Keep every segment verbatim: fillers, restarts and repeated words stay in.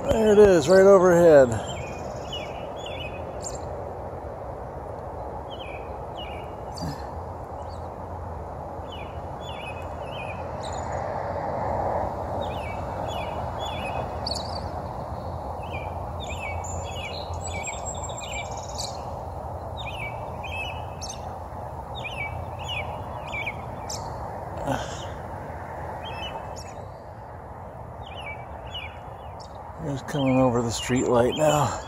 There it is, right overhead. He's coming over the street light now.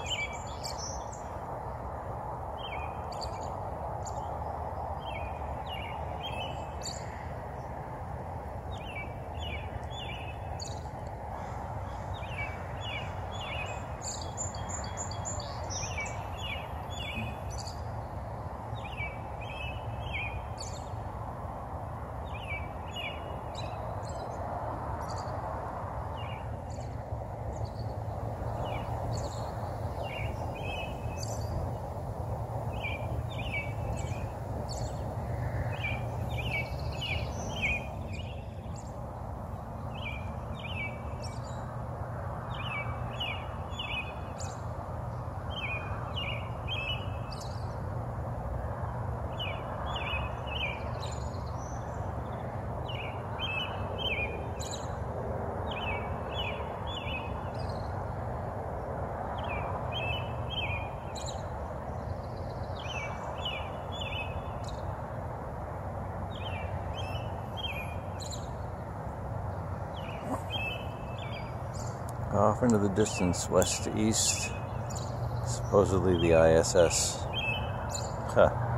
Off into the distance, west to east, supposedly the I S S. Huh.